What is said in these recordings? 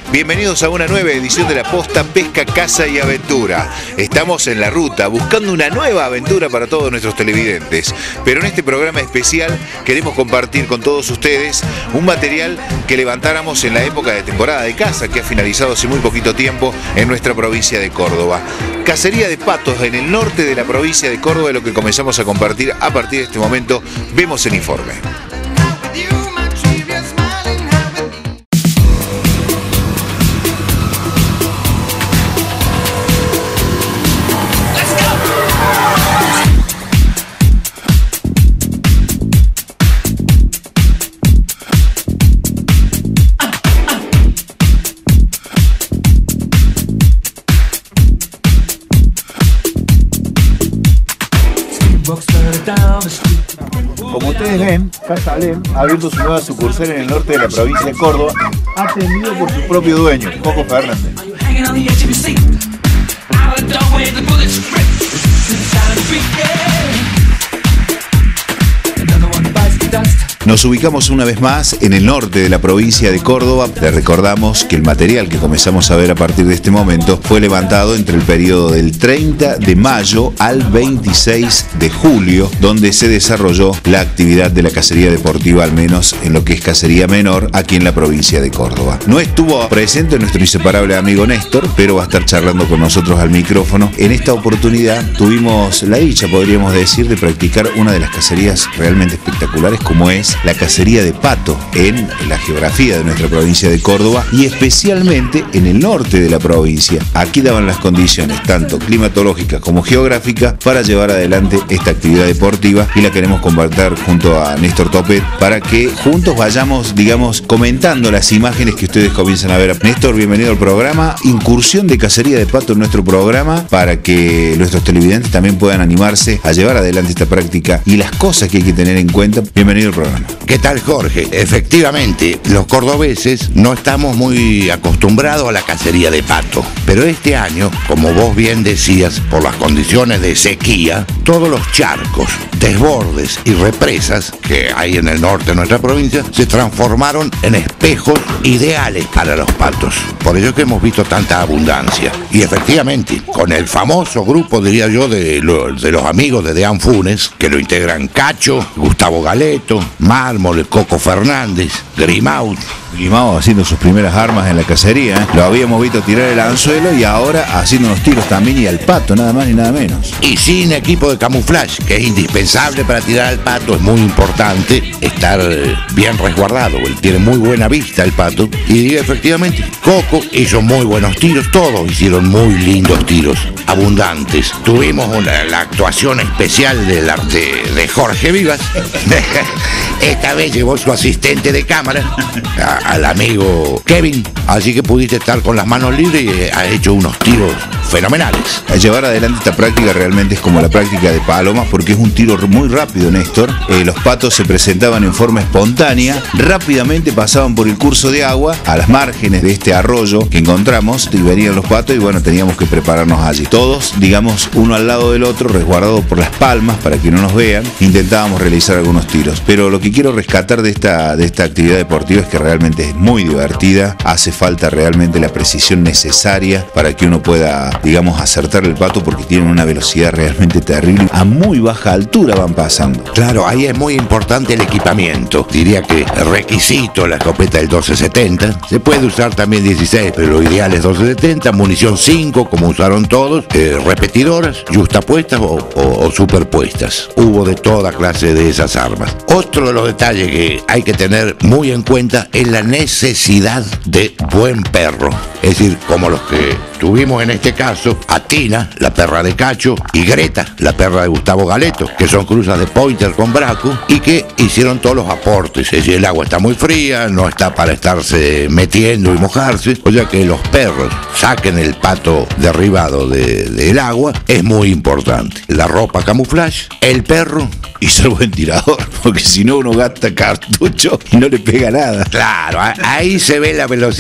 Bienvenidos a una nueva edición de la Posta Pesca, Caza y Aventura. Estamos en la ruta buscando una nueva aventura para todos nuestros televidentes. Pero en este programa especial queremos compartir con todos ustedes un material que levantáramos en la época de temporada de caza que ha finalizado hace muy poquito tiempo en nuestra provincia de Córdoba. Cacería de patos en el norte de la provincia de Córdoba es lo que comenzamos a compartir a partir de este momento. Vemos el informe. Como ustedes ven, Casa Alem ha abierto su nueva sucursal en el norte de la provincia de Córdoba, atendido por su propio dueño, Coco Fernández. Nos ubicamos una vez más en el norte de la provincia de Córdoba. Les recordamos que el material que comenzamos a ver a partir de este momento fue levantado entre el periodo del 30 de mayo al 26 de julio, donde se desarrolló la actividad de la cacería deportiva, al menos en lo que es cacería menor, aquí en la provincia de Córdoba. No estuvo presente nuestro inseparable amigo Néstor, pero va a estar charlando con nosotros al micrófono. En esta oportunidad tuvimos la dicha, podríamos decir, de practicar una de las cacerías realmente espectaculares, como es la cacería de pato en la geografía de nuestra provincia de Córdoba y especialmente en el norte de la provincia. Aquí daban las condiciones tanto climatológicas como geográficas para llevar adelante esta actividad deportiva y la queremos compartir junto a Néstor Topet para que juntos vayamos, digamos, comentando las imágenes que ustedes comienzan a ver. Néstor, bienvenido al programa. Incursión de cacería de pato en nuestro programa para que nuestros televidentes también puedan animarse a llevar adelante esta práctica y las cosas que hay que tener en cuenta. Bienvenido al programa. ¿Qué tal, Jorge? Efectivamente, los cordobeses no estamos muy acostumbrados a la cacería de pato, pero este año, como vos bien decías, por las condiciones de sequía, todos los charcos, desbordes y represas que hay en el norte de nuestra provincia se transformaron en espejos ideales para los patos. Por ello es que hemos visto tanta abundancia. Y efectivamente, con el famoso grupo, diría yo, de los amigos de Deán Funes, que lo integran Cacho, Gustavo Galeto, Mármol, Coco Fernández, Grimau haciendo sus primeras armas en la cacería. Lo habíamos visto tirar el anzuelo y ahora haciendo unos tiros también y al pato, nada más ni nada menos. Y sin equipo de camuflaje, que es indispensable para tirar al pato. Es muy importante estar bien resguardado. Él tiene muy buena vista el pato. Y efectivamente, Coco hizo muy buenos tiros. Todos hicieron muy lindos tiros, abundantes. Tuvimos la actuación especial de Jorge Vivas. Esta vez llevó su asistente de cámara, al amigo Kevin, así que pudiste estar con las manos libres y has hecho unos tiros fenomenales. Al llevar adelante esta práctica realmente es como la práctica de palomas porque es un tiro muy rápido, Néstor. Los patos se presentaban en forma espontánea, rápidamente pasaban por el curso de agua a las márgenes de este arroyo que encontramos y venían los patos y bueno, teníamos que prepararnos allí. Todos, digamos, uno al lado del otro, resguardados por las palmas para que no nos vean, intentábamos realizar algunos tiros. Pero lo que quiero rescatar de esta actividad deportiva es que realmente es muy divertida, hace falta realmente la precisión necesaria para que uno pueda, digamos, acertar el pato porque tienen una velocidad realmente terrible, a muy baja altura van pasando. Claro, ahí es muy importante el equipamiento. Diría que requisito la escopeta del 1270, se puede usar también 16, pero lo ideal es 1270, munición 5 como usaron todos, repetidoras, yuxtapuestas o superpuestas. Hubo de toda clase de esas armas. Otro de los detalles que hay que tener muy en cuenta es la necesidad de buen perro. Es decir, como los que tuvimos en este caso, Atina, la perra de Cacho, y Greta, la perra de Gustavo Galeto, que son cruzas de Pointer con Braco y que hicieron todos los aportes. Es decir, el agua está muy fría, no está para estarse metiendo y mojarse, o sea que los perros saquen el pato derribado del agua es muy importante. La ropa camuflaje, el perro y ser buen tirador, porque si no uno gasta cartucho y no le pega nada. Claro, ahí se ve la velocidad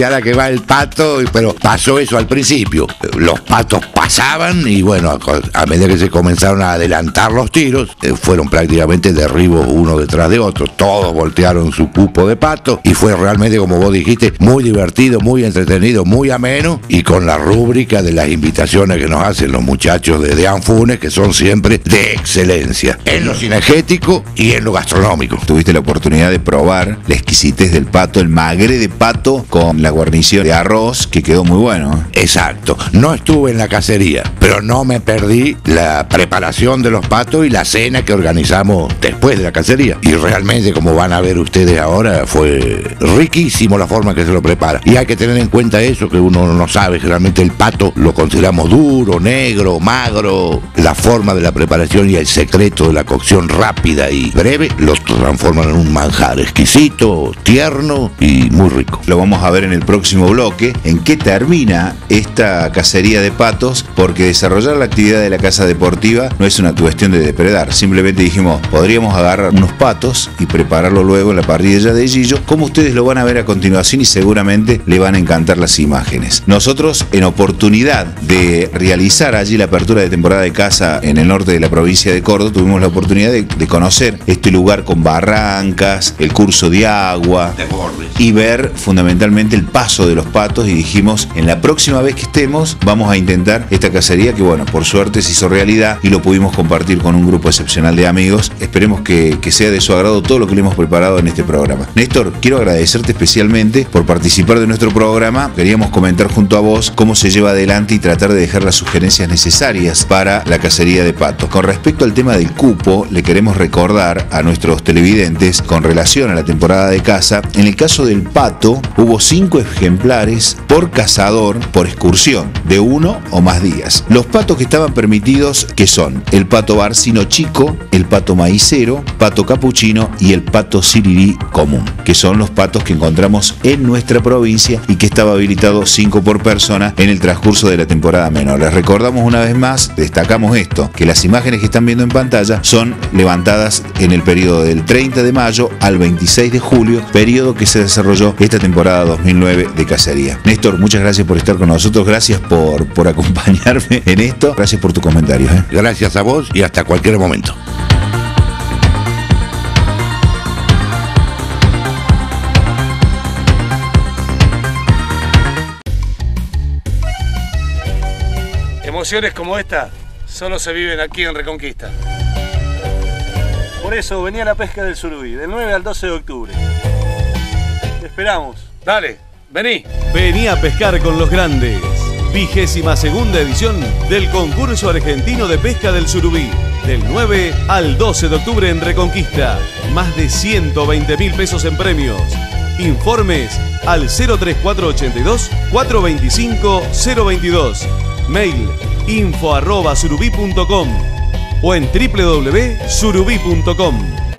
a la que va el pato, pero pasó eso al principio. Los patos pasaban y bueno, a medida que se comenzaron a adelantar los tiros, fueron prácticamente derribos uno detrás de otro. Todos voltearon su cupo de pato y fue realmente, como vos dijiste, muy divertido, muy entretenido, muy ameno, y con la rúbrica de las invitaciones que nos hacen los muchachos de Anfunes, que son siempre de excelencia, en lo cinegético y en lo gastronómico. Tuviste la oportunidad de probar la exquisitez del pato, el magre de pato con la guarnición de arroz, que quedó muy bueno. Exacto, no estuve en la cacería, pero no me perdí la preparación de los patos y la cena que organizamos después de la cacería. Y realmente, como van a ver ustedes ahora, fue riquísimo la forma que se lo prepara. Y hay que tener en cuenta eso, que uno no sabe, generalmente el pato lo consideramos duro, negro, magro. La forma de la preparación y el secreto de la cocción rápida y breve lo transforman en un manjar exquisito, tierno y muy rico. Lo vamos a ver en el próximo bloque, en qué termina esta cacería de patos, porque desarrollar la actividad de la casa deportiva no es una cuestión de depredar. Simplemente dijimos, podríamos agarrar unos patos y prepararlo luego en la parrilla de Gillo, como ustedes lo van a ver a continuación, y seguramente le van a encantar las imágenes. Nosotros, en oportunidad de realizar allí la apertura de temporada de caza en el norte de la provincia de Córdoba, tuvimos la oportunidad de conocer este lugar con barrancas, el curso de agua y ver fundamentalmente el paso de los patos, y dijimos, en la próxima vez que estemos vamos a intentar esta cacería, que bueno, por suerte se hizo realidad y lo pudimos compartir con un grupo excepcional de amigos. Esperemos que sea de su agrado todo lo que le hemos preparado en este programa. Néstor, quiero agradecerte especialmente por participar de nuestro programa. Queríamos comentar junto a vos cómo se lleva adelante y tratar de dejar las sugerencias necesarias para la cacería de patos. Con respecto al tema del cupo, le queremos recordar a nuestros televidentes con relación a la temporada de caza, en el caso del pato hubo 5 ejemplares por cazador por excursión de 1 o más días. Los patos que estaban permitidos, que son el pato barcino chico, el pato maicero, pato capuchino y el pato sirirí común, que son los patos que encontramos en nuestra provincia y que estaba habilitado 5 por persona en el transcurso de la temporada menor. Les recordamos una vez más, destacamos esto, que las imágenes que están viendo en pantalla son levantadas en el periodo del 30 de mayo al 26 de julio, periodo que se desarrolló esta temporada 2009 de cacería. Néstor, muchas gracias por estar con nosotros, gracias por acompañarme en esto, gracias por tus comentarios. Gracias a vos y hasta cualquier momento. Emociones como esta solo se viven aquí en Reconquista. Por eso vení a la pesca del surubí, del 9 al 12 de octubre. Te esperamos. Dale, vení. Vení a pescar con los grandes. 22ª edición del concurso argentino de pesca del surubí. Del 9 al 12 de octubre en Reconquista. Más de 120.000 pesos en premios. Informes al 03482 425 022. Mail info@surubí.com o en www.surubí.com.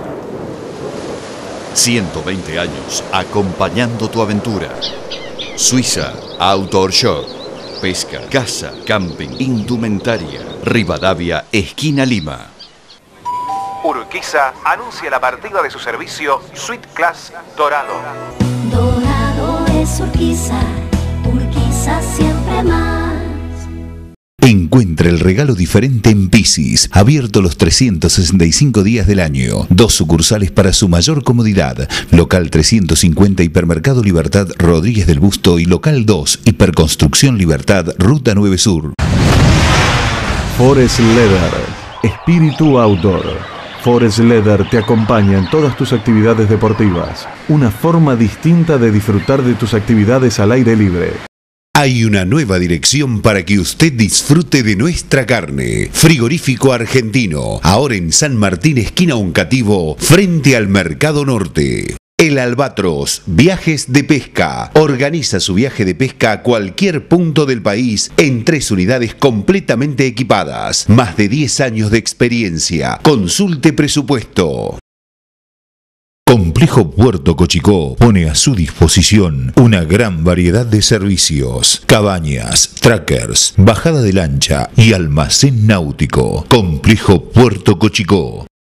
120 años acompañando tu aventura. Suiza Outdoor Shop. Pesca, caza, camping, indumentaria. Rivadavia, esquina Lima. Urquiza anuncia la partida de su servicio Suite Class Dorado. Dorado es Urquiza, Urquiza siempre más. Encuentra el regalo diferente en Pisis, abierto los 365 días del año. 2 sucursales para su mayor comodidad. Local 350 Hipermercado Libertad Rodríguez del Busto y Local 2 Hiperconstrucción Libertad Ruta 9 Sur. Forest Leather, espíritu outdoor. Forest Leather te acompaña en todas tus actividades deportivas. Una forma distinta de disfrutar de tus actividades al aire libre. Hay una nueva dirección para que usted disfrute de nuestra carne. Frigorífico Argentino, ahora en San Martín, esquina Uncativo, frente al Mercado Norte. El Albatros, viajes de pesca. Organiza su viaje de pesca a cualquier punto del país en 3 unidades completamente equipadas. Más de 10 años de experiencia. Consulte presupuesto. Complejo Puerto Cochicó pone a su disposición una gran variedad de servicios: cabañas, trackers, bajada de lancha y almacén náutico. Complejo Puerto Cochicó.